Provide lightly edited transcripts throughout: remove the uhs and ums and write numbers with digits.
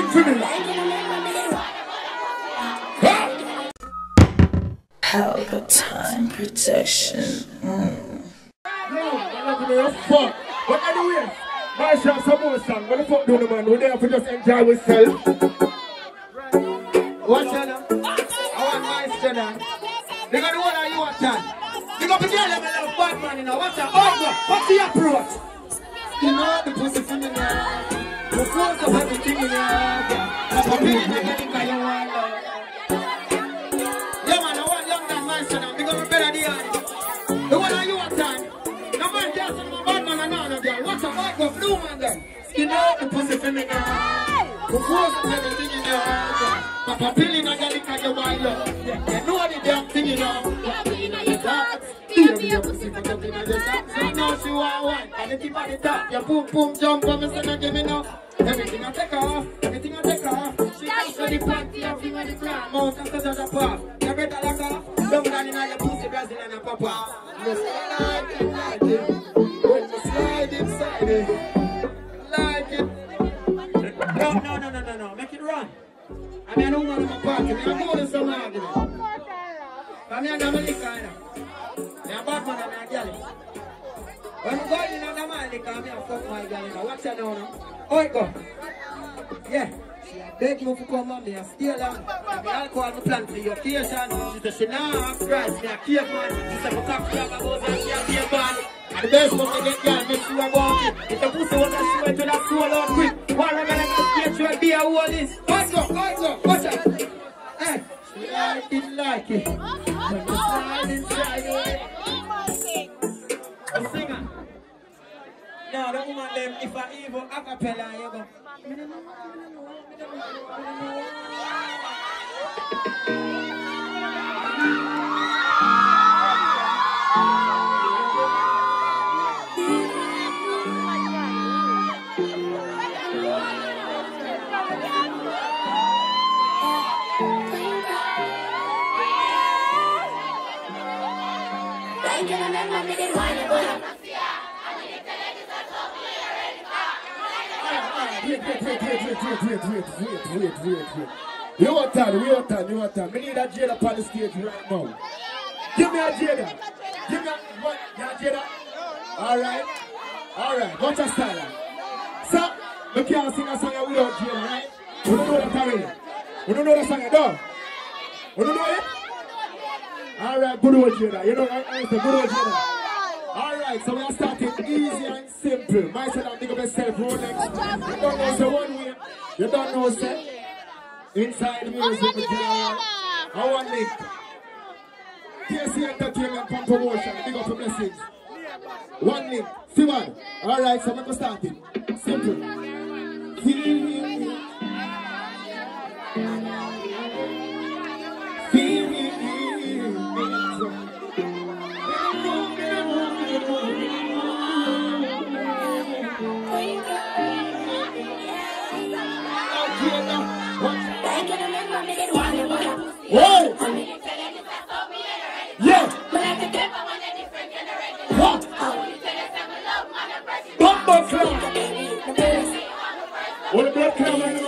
for me. Helga time protection. No, I'm not gonna have fun. But anyway, my shop some more song. What the fuck do the man? We're there for just enjoy ourselves. What's your name? I want my channel. They got the one that you want time. You got the girl that love bad man, you know. What's your what's the approach? You know the pussy from the yard. The force of everything in your heart. The baby that you want love. Yeah man, I want young man, my channel. They got the better the yard. The one that you want time. No man cares about my bad man and none girl. What's a bad girl? Blue man then. You know the pussy from the yard. The force of everything in your heart. Papa Billy na gali kaya wilo. You know the damn thing you know. You be a pussy for talking on your socks. I know she want one. And if you body top, you boom boom jump on me, say no give me no. Everything I take off, everything I take off. She comes to the party, you feel the ground. Mount and touch the pop. You better lock off. Don't down in your pussy, Brazilian and papa. You slide it like it. When you slide inside it, like it. No. Make it run. I mean, I don't want to party. I'm going to some argument. I mean, I'm a liquor. I'm a bad man and I'm a girl. When you go in and I'm a liquor, I'm a fuck my girl. Watch her now. Oh, it go. Yeah. She beg me to come on me and stay along. And the alcohol me plan for your occasion. She said she nah ask price. Me a cave man. She said my cock job about and she a be a band. And the best must get girl, make sure about it. If the pussy want to show it to that soul out quick. One of them like to skate you and be a whole list. Let's go. Watch out. Hey. She like it. When you slide inside it. A singer. No, the woman them, if I evil acapella, you go. Wait. You want time. We need a Jada on the stage right now. Give me a Jada. Give me a what? Yeah, Jada. Alright. What's your style? So, we can't sing a song without Jada, right? We don't know that already. We don't know that song at all. We don't know it? Alright, good old Jada. You know what I said? Good old Jada. Alright, so we are starting easy and simple. My son, I'm going to self Rolex. You don't know, so one way. You don't know, sir. Inside music, with Jada. I want link. TSC Entertainment and Promotion. Big up a message. One link. See one. Alright, so I'm going to start it. Simple. Whoa! Yeah! What? Bumper club! What a blood club, man!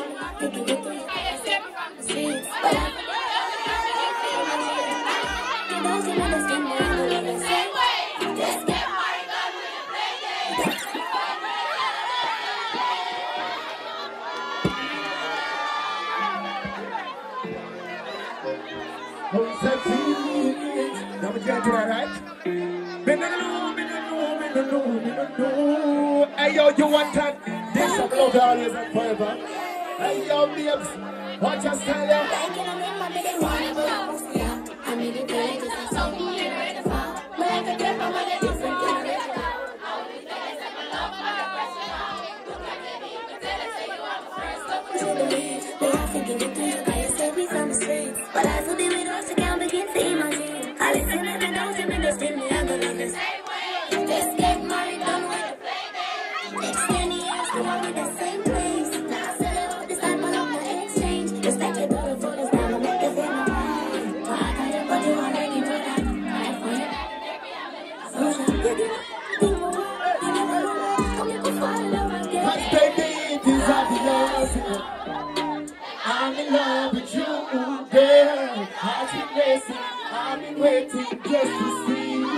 Now we get to that, right? Me no know. Hey yo, you want that? This of love always and forever. Hey yo, babes, watch us tell ya. But I still be with us to count begin to imagine. I listen and I don't see me just tell me I'm gonna love this. Just get married, done with the play. Next 10 years, come on with the same place. Now I sell it all this time, but I'm the exchange. Just like your daughter for this time, I'll make it feel my mind. I can't put you on any more than waiting just to see you.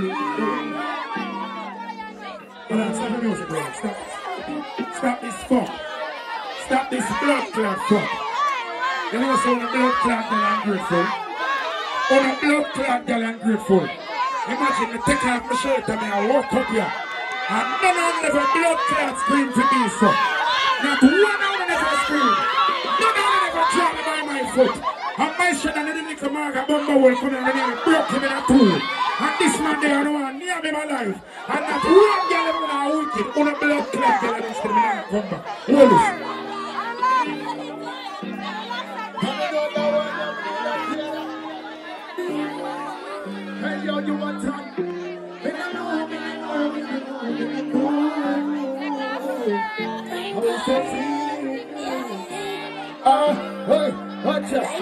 Hold on, stop the music, bro. Stop. Stop this fuck. Stop this blood clot fuck. You know so the blood clot girl ungrateful. On a blood clot girl ungrateful. Imagine me take off my shirt and I walk up here. And none of them blood clot scream to me, so. Not one of them ever scream. None of them ever drop me by my foot. And my son and the little Marga Bumba will come in and broke him in a pool. And this man there no one near me my life. And not one girl ever now wicked. On a blood clot girl and this to me and come back. Hold this. Hey yo, you want time? Hey, watch out.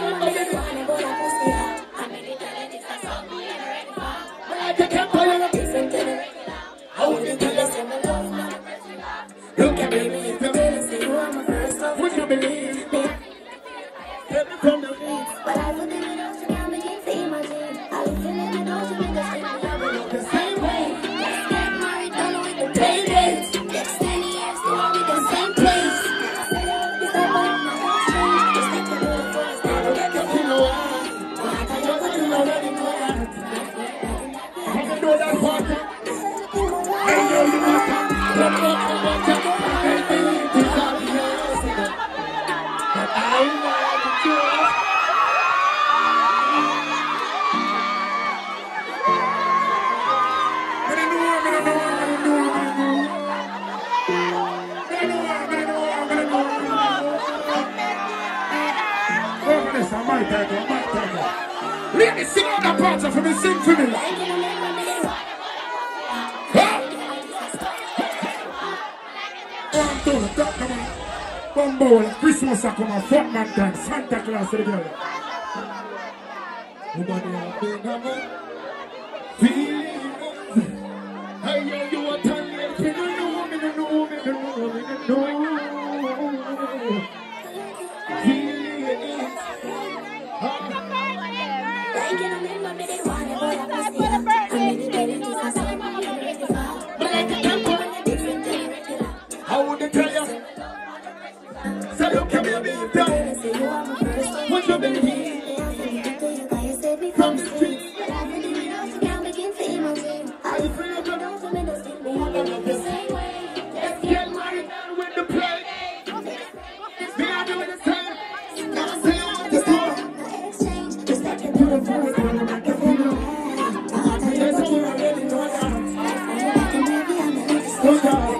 Look at me, would you believe me? Take me from the beat. But I put them in ocean, can't begin to imagine. I was in the ocean with the street, the same way. Let's get married, don't know with the play dates. Next 10 years, they all be the same place. I said I would be so bad, my last change. Just take the little first, never get the full away. But I thought you wouldn't already know that. I can do that party. Hey yo, you want time? Look up the water. Hey, this is all the years ago. But I want to do it. Ladies, sing out that part for me, sing for me. One bowl, Christmas I come a fat man time, Santa Claus to the girl. Nobody have been feelings. Hey yo, you want time? Me no know. Feelings. How would they tell you? Say you can be a big dog. What you believe? From the street. Are you free of your nose? The same way. Let's get married now with the play. We are doing the same. Now say you want to do. Just like you do the first one. I can feel it. Yes, I already know that. Go down.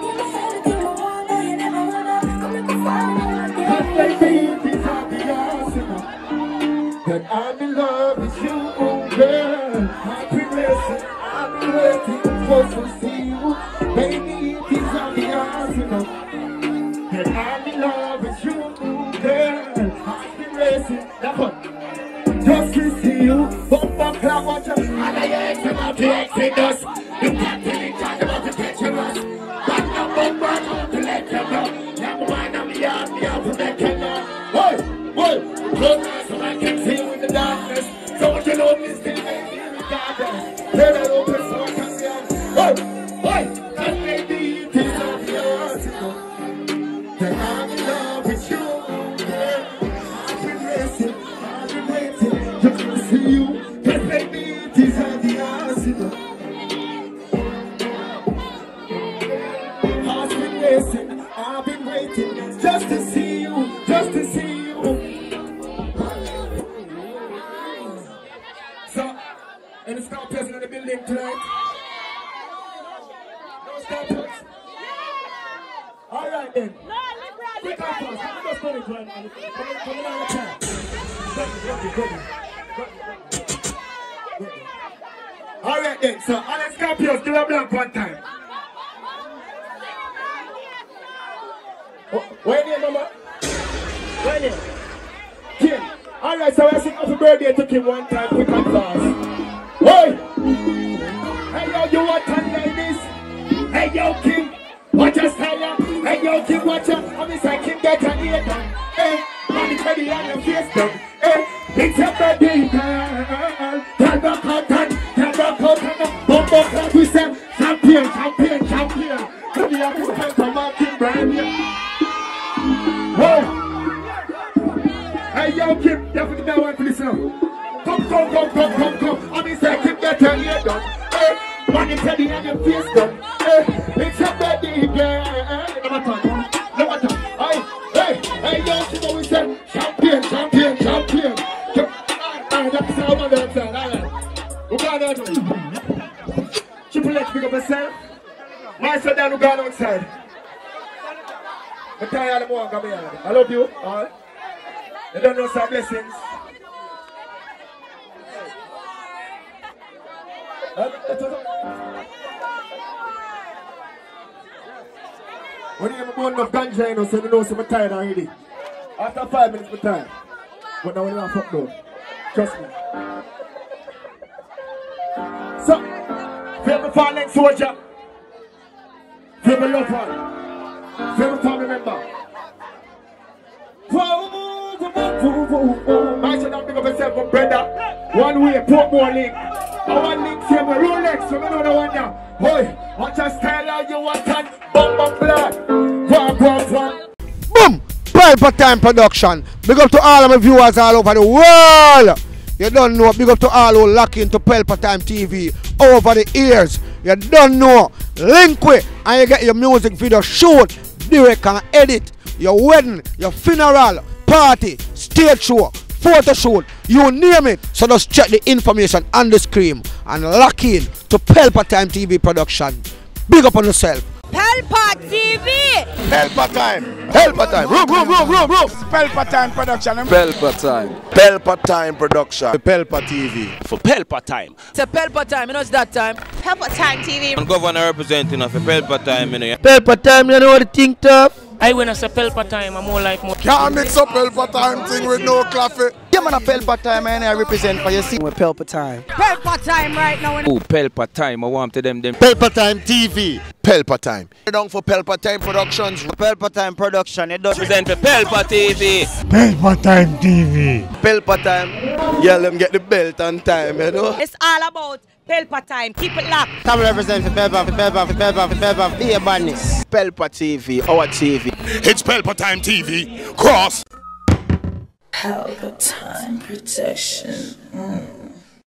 That I'm in love with you, girl. I've been waiting for to see you. Baby, it is obvious, you know. That I'm in love with you, girl. I've been waiting. That's what. Just to see you. Bumper clap, watch out. And I hear about the exodus. You can't tell me talk about the treacherous. But no bumper, I want to let you know. Number one, I'm young, me out to make you know. Whoa, close eyes so I can see you in the darkness. So what you know me still make me regardless. Hear that open so I can see you. Cause maybe it is obvious, you know, that I'm in love with you, girl. I've been waiting just to see you. Cause maybe it is obvious, you know. I've been waiting just to see you, just to see you. So, any scorpions in the building tonight? No scorpions? Alright then. Quick and fast, I'm just going to join you. Come on the time. Alright then, so all the scorpions, do a blank one time. Where are you, mama? Where are you? Kim. Alright, so I sing happy birthday to Kim one time, quick and fast. Hey! Hey yo, you want time like this? Hey yo, Kim, watch your style. Hey yo, Kim, watch your. I'm inside Kim, get an ear down. Hey, money ready on your face down. Hey, it's your birthday, girl. rock out and can rock out and bumbo clap. We say champion, champion, champion. Come here, we spend some Martin Brand here. Whoa. Hey, yo, Kim, you have to get one for this now. Come. I mean, say, Kim, get your hair done. Hey, money teddy and your face done. Hey, it's a baby girl. Never time. Hey, yo, see what we say? Champion. That's how I'm on the outside. All right. Who got that? Triple H, pick up yourself. My son down, who got outside. I tell you all the more, come here. I love you, all. You don't know some blessings. When you have a enough ganja, you know, so you know I'm tired already. After 5 minutes, I'm tired. But now we're not fucked up. Trust me. So, favorite fallen soldier. Favorite loved one. Favorite family member. I should not pick up yourself, brother. One way, put more link. I want link here, but Rolex, so I don't know one now. Boy, watch a style you want and bum blood. Boom! Pelpa Time production. Big up to all of my viewers all over the world. You don't know. Big up to all who lock into Pelpa Time TV over the years. You don't know. Link with and you get your music video shoot, direct and edit. Your wedding, your funeral, party, stage show, photo shoot, you name it. So just check the information on the screen and lock in to Pelpa Time TV production. Big up on yourself. Pelpa TV! Pelpa Time! Pelpa Time! Room! Pelpa Time production. Pelpa Time. Pelpa Time production. Pelpa TV. For Pelpa Time. It's a Pelpa Time, you know it's that time. Pelpa Time TV. I'm governor representing of Pelpa Time, you know. Pelpa Time, you know what the thing tough? I when I say Pelpa Time, I'm more like more. Can't mix up Pelpa Time thing with no coffee. Yeah, man, a Pelpa Time, and I represent for you. See, with Pelpa Time. Pelpa Time right now. Oh, Pelpa Time, I want to them. Pelpa Time TV. Pelpa Time. Down for Pelpa Time Productions. Pelpa Time production. It does Present for Pelpa TV. Pelpa Time TV. Pelpa Time. Yeah, let them get the belt on time, you know. It's all about Pelpa Time. Keep it locked. Come represent for Pelpa, be a badness. Pelpa TV, our TV. It's Pelpa Time TV. Cross. Pelpa Time protection.